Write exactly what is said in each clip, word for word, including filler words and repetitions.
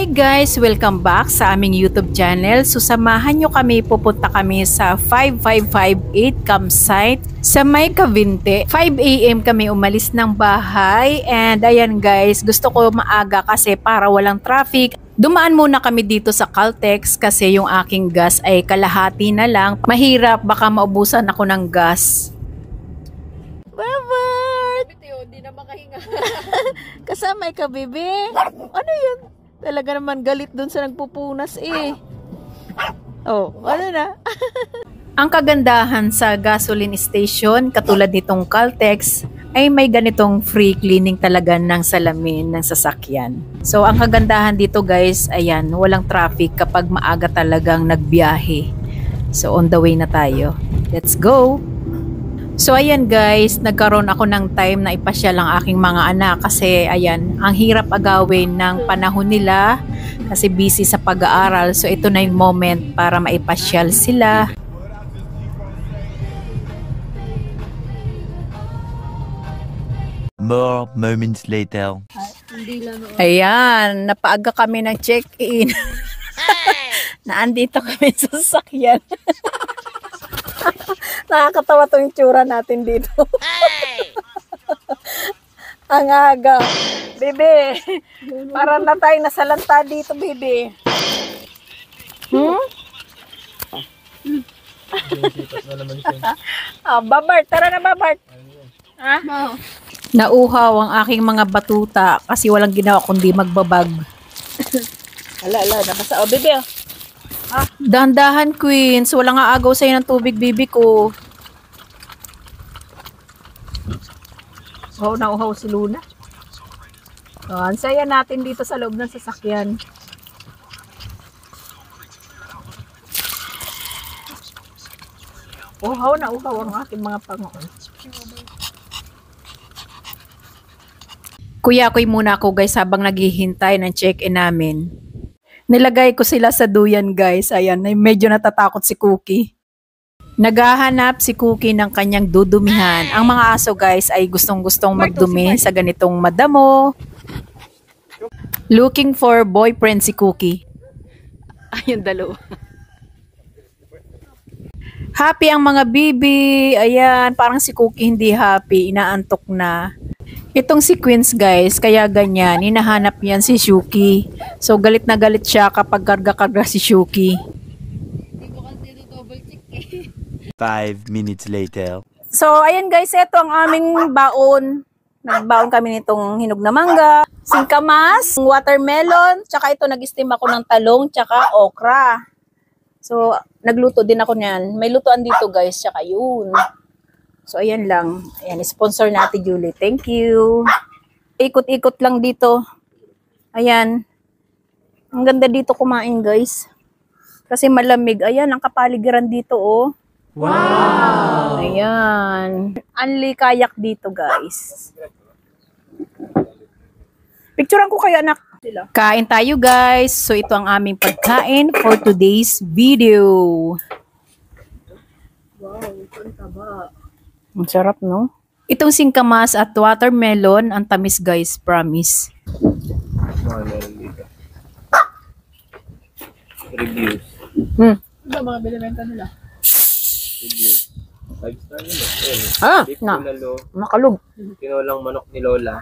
Hi guys! Welcome back sa aming YouTube channel. So samahan nyo kami, pupunta kami sa five five five eight campsite sa May Cavite. five A M kami umalis ng bahay and ayan guys, gusto ko maaga kasi para walang traffic. Dumaan muna kami dito sa Caltex kasi yung aking gas ay kalahati na lang. Mahirap, baka maubusan ako ng gas. Robert! Hindi na makahinga. Kasama ka, bebe? Ano yun? Talaga naman galit dun sa nagpupunas eh. Oh, ano na? Ang kagandahan sa gasoline station, katulad nitong Caltex, ay may ganitong free cleaning talaga ng salamin ng sasakyan. So, ang kagandahan dito guys, ayan, walang traffic kapag maaga talagang nagbiyahe. So, on the way na tayo. Let's go! So ayan guys, nagkaroon ako ng time na ipasyal ang aking mga anak kasi ayan, ang hirap agawin ng panahon nila kasi busy sa pag-aaral. So ito na yung moment para maipasyal sila. More moments later. Ayan, napaaga kami ng check-in. Naandito kami sa sasakyan. Nakakatawa tong itsura natin dito. Ang aga. Bebe, para na tayo nasalanta dito, bebe. Hmm? Ah, Babart, tara na Babart. Ha? Nauhaw ang aking mga batuta kasi walang ginawa kundi magbabag. Ala, ala, nabasa. O, bebe, oh. Ah, dahan-dahan queens, walang aagaw sa'yo ng tubig, bibi ko. Oh, nauhaw si Luna. Oh, ang saya natin dito sa loob ng sasakyan. Uhaw na uhaw ang aking mga pangoon. Kuya-kuy muna ako guys habang naghihintay ng check-in namin. Nilagay ko sila sa duyan guys. Ayan, medyo natatakot si Cookie. Naghahanap si Cookie ng kanyang dudumihan. Ang mga aso guys ay gustong-gustong magdumi sa ganitong madamo. Looking for boyfriend si Cookie. Ayun, dalawa. Happy ang mga bibi. Ayan, parang si Cookie hindi happy. Inaantok na. Itong si Queens guys, kaya ganyan, hinahanap yan si Shuki. So galit na galit siya kapag karga-karga si Shuki. Five minutes later. So ayan guys, ito ang aming baon. Nagbaon kami nitong hinog na mangga, singkamas, watermelon, tsaka ito nag-steam ako ng talong, tsaka okra. So nagluto din ako niyan. May lutuan dito guys, tsaka yun. So, ayan lang. Ayan, sponsor na Ate Julie. Thank you. Ikot-ikot lang dito. Ayan. Ang ganda dito kumain, guys. Kasi malamig. Ayan, ang kapaligiran dito, oh. Wow! Ayan. Only kayak dito, guys. Picturean ko kayo, anak. Kain tayo, guys. So, ito ang aming pagkain for today's video. Wow, ang taba. Ang sarap, no? Itong singkamas at watermelon, ang tamis guys, promise. Reviews. Hmm. Ano mga binibenta nila? Reviews. Five star nila. Ah, Beef na. bulalo. Makalog. Tinolang manok ni Lola.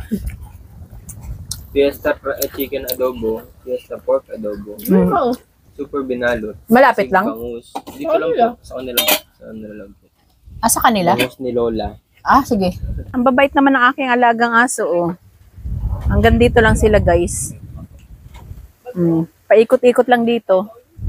Fiesta eh, chicken adobo. Fiesta pork adobo. Hmm. Oh. Super binalot. Malapit lang? Bangus. Dito lang po. Sa kanila. Sa kanila lang po. Ah, sa kanila? Bangus ni Lola. Ah, sige. Ang babait naman ng aking alagang aso, oh. Hanggang dito lang sila, guys. Hmm. Paikot-ikot lang dito.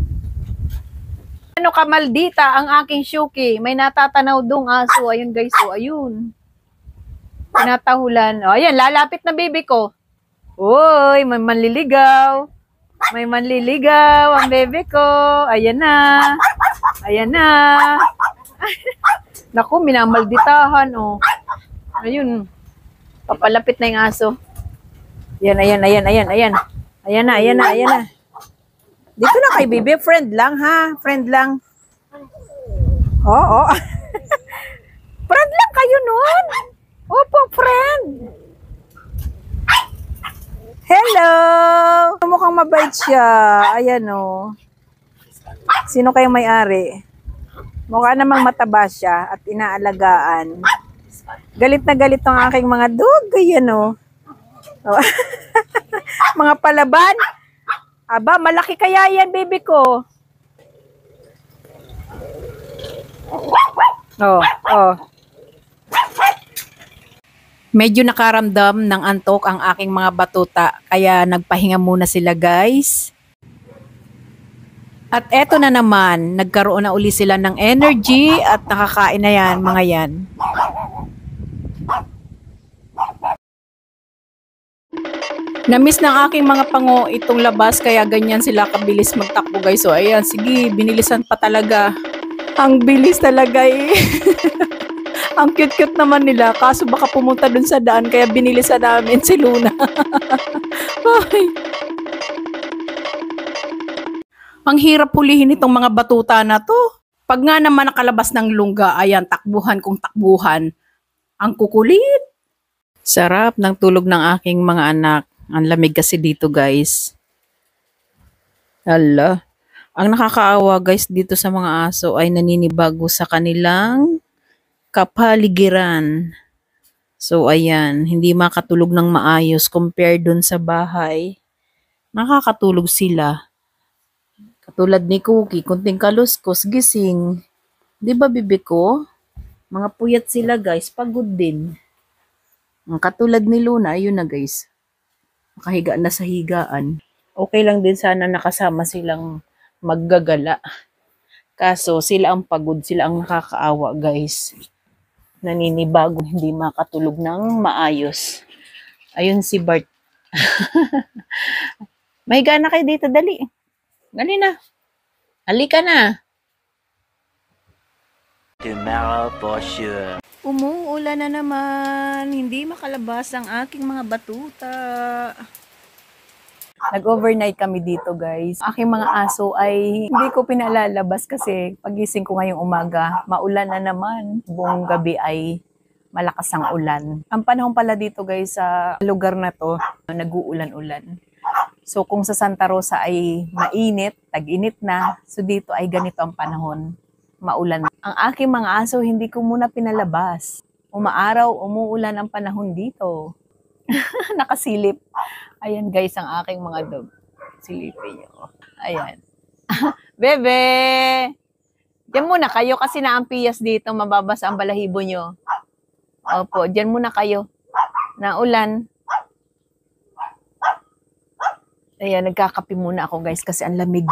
Ano ka, maldita, ang aking Shuki. May natatanaw dong aso. Ayun, guys, oh. Ayun. Pinatahulan. Oh, ayan, lalapit na baby ko. Uy, may manliligaw. May manliligaw ang baby ko. Ayan na. Ayan na. Naku, minamalditahan, oh. Ayun. Papalapit na yung aso. Ayan, ayan, ayan, ayan, ayan. Ayan na, ayan na, ayan na. Dito na kay baby. Friend lang, ha? Friend lang. Oo. Oh, oh. Friend lang kayo nun. Opo, friend. Hello! Mukha mukhang mabait siya. Ayan o. Sino kayong may-ari? Mukha namang mataba siya at inaalagaan. Galit na galit ng aking mga dog. Ayan o. Oh. Mga palaban. Aba, malaki kaya yan, baby ko. Oh, oh. Medyo nakaramdam ng antok ang aking mga batuta, kaya nagpahinga muna sila, guys. At eto na naman, nagkaroon na uli sila ng energy at nakakain na yan, mga yan. Namiss ng aking mga pango itong labas, kaya ganyan sila kabilis magtakbo, guys. So ayan, sige, binilisan pa talaga. Ang bilis talaga eh. Ang cute-cute naman nila, kaso baka pumunta dun sa daan, kaya binilisan namin si Luna. Ay. Ang hirap hulihin itong mga batuta na to. Pag nga naman nakalabas ng lungga, ayan, takbuhan kung takbuhan. Ang kukulit. Sarap ng tulog ng aking mga anak. Ang lamig kasi dito, guys. Hala. Ang nakakaawa, guys, dito sa mga aso ay naninibago sa kanilang kapaligiran. So, ayan, hindi makatulog ng maayos compared dun sa bahay. Nakakatulog sila. Katulad ni Cookie, kunting kaluskos, gising. Di ba, bibi ko? Mga puyat sila, guys, pagod din. Ang katulad ni Luna, ayun na, guys. Makahiga na sa higaan. Okay lang din sana nakasama silang maggagala. Kaso, sila ang pagod, sila ang nakakaawa, guys. Naninibago, hindi makatulog ng maayos. Ayun si Bart. Mahiga na kayo dito, dali. Dali na. Halika na. Tomorrow for sure. Umuulan na naman. Hindi makalabas ang aking mga batuta. Nag-overnight kami dito, guys. Aking mga aso ay hindi ko pinalalabas kasi pagising ko ngayong umaga, maulan na naman. Buong gabi ay malakas ang ulan. Ang panahon pala dito, guys, sa lugar na to, nag-uulan-ulan. So kung sa Santa Rosa ay mainit, tag-init na, so dito ay ganito ang panahon, maulan. Ang aking mga aso, hindi ko muna pinalabas. Umaaraw, umuulan ang panahon dito. Nakasilip. Ayan, guys, ang aking mga dog. Silipin nyo. Ayan. Bebe! Diyan muna kayo kasi naampiyas dito, mababasa ang balahibo nyo. Opo, diyan muna kayo. Naulan. Ayan, nagkakape muna ako, guys, kasi ang lamig.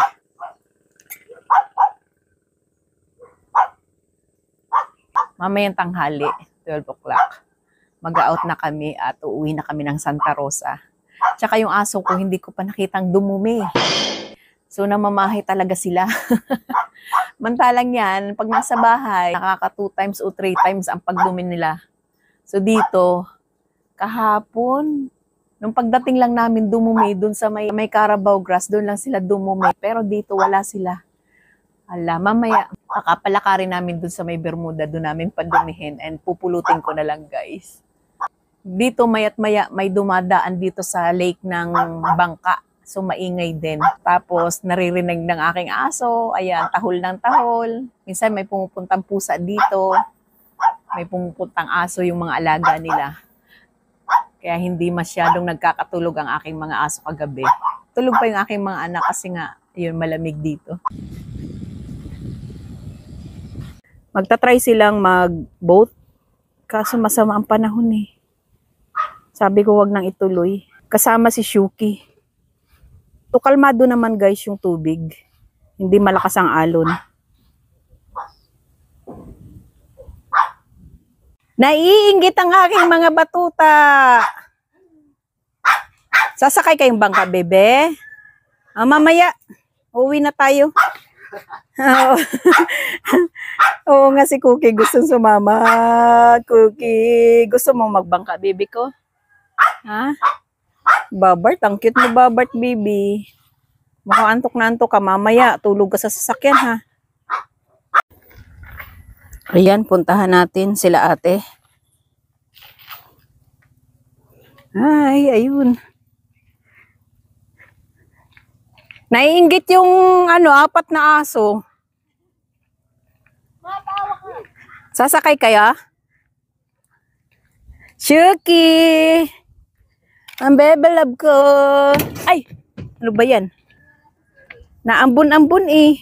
Mamayang tanghali, twelve o'clock. Mag-out na kami at uuwi na kami ng Santa Rosa. Tsaka yung aso ko, hindi ko pa nakitang dumumi. So, namamahay talaga sila. Mantalang yan, pag nasa bahay, nakaka two times o three times ang pagdumi nila. So, dito, kahapon, nung pagdating lang namin dumumi, dun sa may, may Carabao grass, dun lang sila dumumi. Pero dito, wala sila. Ala, mamaya, kakapalakarin namin dun sa may Bermuda, dun namin padumihin and pupulutin ko na lang, guys. Dito, mayat maya, may dumadaan dito sa lake ng Bangka. So, maingay din. Tapos, naririnig ng aking aso. Ayan, tahol ng tahol. Minsan, may pumupuntang pusa dito. May pumupuntang aso yung mga alaga nila. Kaya hindi masyadong nagkakatulog ang aking mga aso kagabi. Tulog pa yung aking mga anak kasi nga, yun, malamig dito. Magta-try silang mag-boat. Kaso masama ang panahon eh. Sabi ko wag nang ituloy. Kasama si Shuki. So, kalmado naman, guys, yung tubig. Hindi malakas ang alon. Naiinggit ang aking mga batuta. Sasakay kayong bangka, bebe? Ah, mamaya, uwi na tayo. Oo. Oo nga, si Cookie gusto sumama. Cookie, gusto mong magbangka, baby ko? Ha? Babart, ang cute mo, Babart, baby. Mukhang antok na antok ka. Mamaya, tulog ka sa sasakyan, ha? Ayan, puntahan natin sila ate. Ay, ayun. Naiinggit yung ano, apat na aso. Sasakay kaya? Shuki! Ang bebe love ko. Ay! Ano ba yan? Naambun-ambun eh.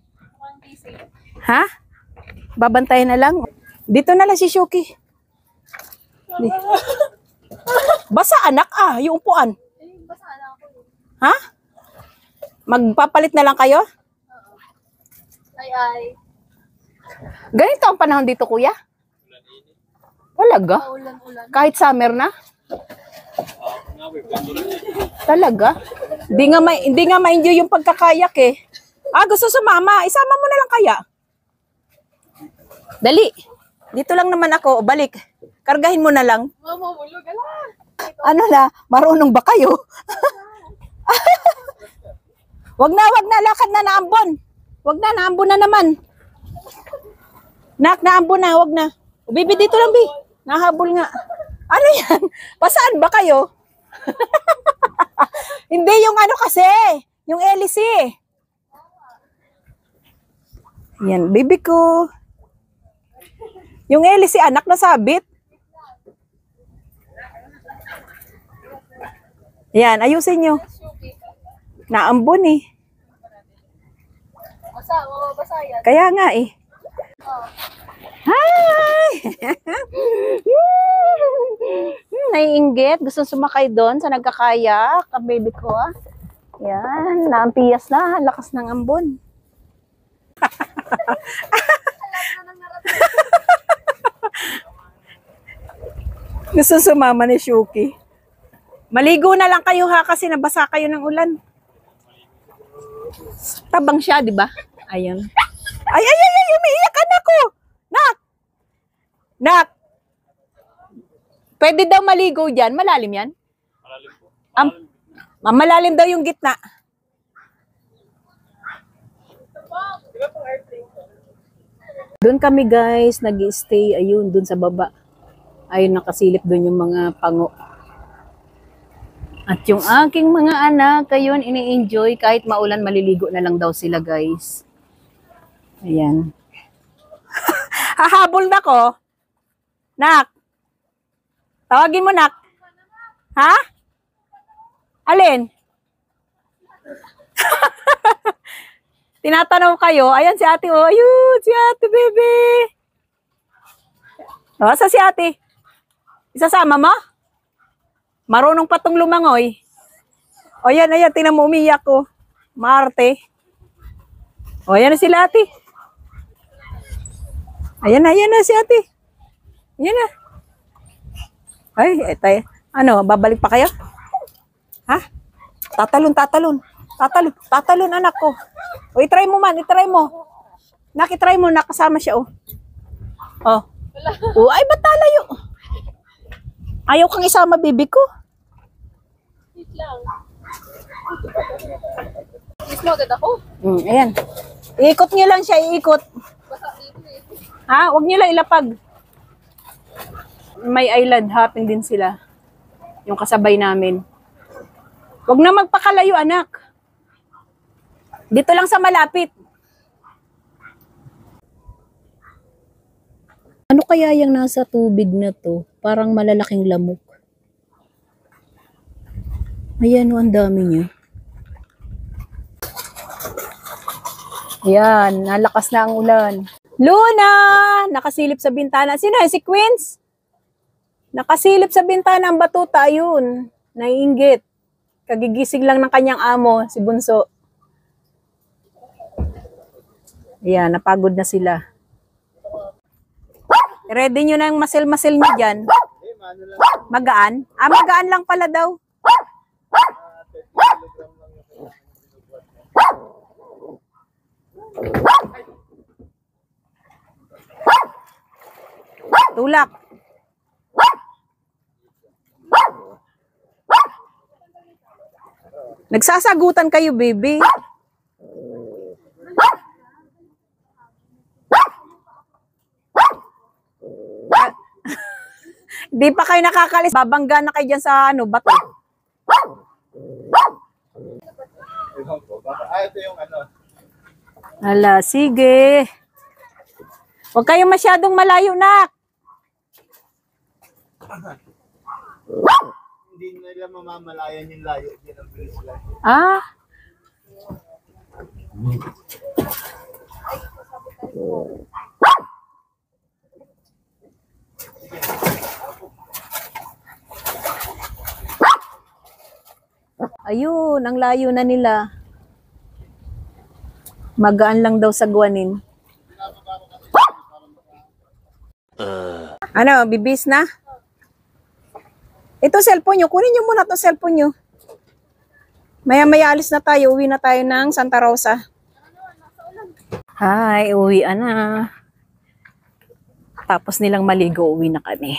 Ha? Babantayan na lang. Dito na lang si Shuki. Di- Basa anak ah, yung upuan. Ha? Magpapalit na lang kayo? Ay, ay. Ganito ang panahon dito, kuya? Talaga? Ulan-ulan. Kahit summer na? Talaga? Hindi nga ma hindi nga ma-enjoy yung pagkakayak eh. Ah, gusto sumama. Isama mo na lang kaya. Dali. Dito lang naman ako. Balik. Kargahin mo na lang. Mama, mulog. Ala. Ano na? Marunong ba kayo? Wag na, wag na. Lakad na, naambon. Wag na, naambon na naman. Nak, naambon na. Wag na. O, Bibi, dito lang, Bi. Nahabol nga. Ano yan? Pasaan ba kayo? Hindi, yung ano kasi. Yung hélice. Yan, baby ko. Yung hélice, anak na sabit. Yan, ayusin nyo. Naambon eh. Basa, mababasa yan. Kaya nga eh. Hi! Naiinggit. Gusto sumakay doon sa nagkakayak. Ang baby ko ah. Yan, naampiyas na. Lakas ng ambon. Gusto sumama ni Shuki. Maligo na lang kayo ha kasi nabasa kayo ng ulan. Tabang siya, di ba? Ayan. Ay, ay, ay, ay, umiiyak anak ko. Nak! Nak! Pwede daw maligo dyan. Malalim yan? Malalim po. Um, malalim daw yung gitna. Doon kami guys, nag-stay. Ayun, doon sa baba. Ayun, nakasilip doon yung mga pango. At yung aking mga anak, ayun, ini-enjoy. Kahit maulan, maliligo na lang daw sila guys. Ayan. Hahabol na ko. Nak. Tawagin mo, Nak. Ha? Alin? Tinatanaw kayo. Ayan si ate. Oh, ayun, si ate, bebe. O, sa si ate? Isasama mo? Marunong pa tong lumangoy. O, yan, ayan. Tingnan mo, umiyak ko. Marte. O, ayan na sila ate. Ayan na, ayan na si ate. Ayan na. Ay, etay. Ano, babalik pa kayo? Ha? Tatalon, tatalon. Tatalon, tatalon anak ko. O, itry mo man, itry mo. Nakitry mo, nakasama siya, oh. Oh. Oh, ay, ba't talayo? Ayaw kang isama, bibi ko. Wait lang. Miss mo agad ako? Hmm, ayan. Iikot niyo lang siya, iikot. Basa dito eh. Ha? Huwag niyo lang ilapag. May island hopping din sila. Yung kasabay namin. Huwag na magpakalayo, anak. Dito lang sa malapit. Ano kaya yung nasa tubig na to? Parang malalaking lamok. Ayan, ang dami niya. Ayan, nalakas na ang ulan. Luna! Nakasilip sa bintana. Sino yun? Si Queens? Nakasilip sa bintana ang batuta. Ayun. Naiinggit. Kagigising lang ng kanyang amo, si Bunso. Ayan, napagod na sila. Ready nyo na yung masil-masil nyo dyan. Magaan? Ah, magaan lang pala daw. Tulak. Nagsasagutan kayo, baby. Di pa kayo nakakalis. Babangga na kayo dyan sa ano, bato. Ewan ko. Baka, ah, ito yung ano. Ala, sige. Huwag kayong masyadong malayo, nak. Hindi nila mamamalayan yung layo. Hindi ang bilis lang. Ah. Ayun, ang layo na nila. Magaan lang daw sa guwanin. Uh. Ano, bibis na? Ito cellphone nyo. Kunin nyo muna itong cellphone nyo. Maya-maya alis na tayo. Uwi na tayo ng Santa Rosa. Hi, uwi na. Tapos nilang maligo, uwi na kami.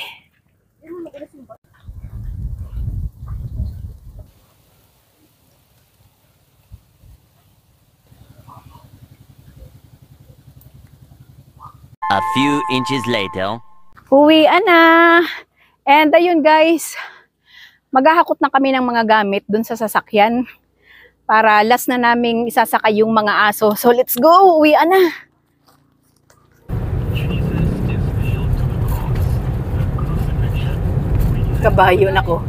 A few inches later. Uwi na. And ayun guys, maghahakot na kami ng mga gamit dun sa sasakyan para last na naming isasakay yung mga aso. So let's go, uwi na. Kabayo na ko.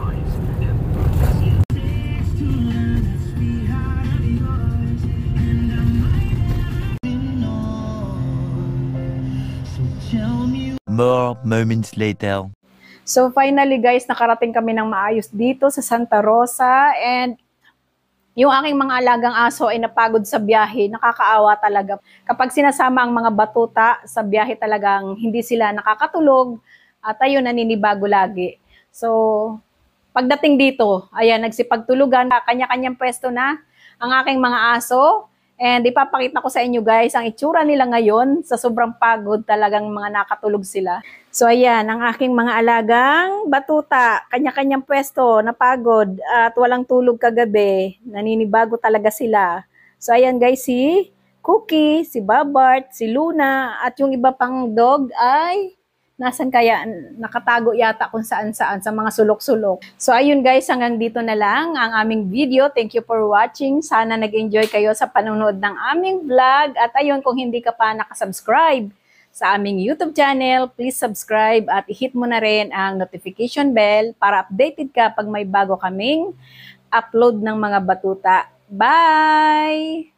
More moments later. So finally guys, nakarating kami ng maayos dito sa Santa Rosa and yung aking mga alagang aso ay napagod sa biyahe. Nakakaawa talaga. Kapag sinasama ang mga batuta sa biyahe talagang hindi sila nakakatulog at ayun, naninibago lagi. So pagdating dito, ayan, nagsipagtulugan, kanya-kanyang pwesto na ang aking mga aso. And ipapakita ko sa inyo guys ang itsura nila ngayon sa sobrang pagod, talagang mga nakatulog sila. So ayan, ang aking mga alagang batuta, kanya-kanyang pwesto, napagod at walang tulog kagabi. Naninibago talaga sila. So ayan guys, si Cookie, si Babart, si Luna at yung iba pang dog ay nasan kaya, nakatago yata kung saan-saan sa mga sulok-sulok. So ayun guys, hanggang dito na lang ang aming video. Thank you for watching. Sana nag-enjoy kayo sa panonood ng aming vlog. At ayun, kung hindi ka pa nakasubscribe sa aming YouTube channel, please subscribe at i-hit mo na rin ang notification bell para updated ka pag may bago kaming upload ng mga batuta. Bye!